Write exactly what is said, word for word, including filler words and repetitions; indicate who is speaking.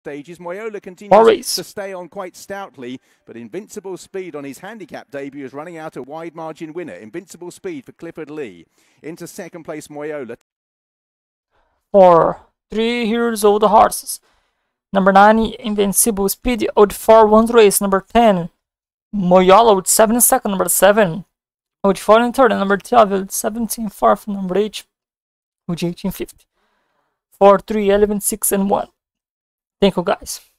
Speaker 1: stages. Moyola continues
Speaker 2: Maurice.
Speaker 1: to stay on quite stoutly, but Invincible Speed on his handicap debut is running out a wide margin winner. Invincible Speed for Clifford Lee. Into second place, Moyola.
Speaker 2: For three years old horses. Number nine, Invincible Speed, old four, one race. Number ten, Moyola with seven second. Number seven, old four and third. Number twelve, old seventeen fourth. Number eight, old eighteen fifty. four, three, eleven, six, and one. Thank you, guys.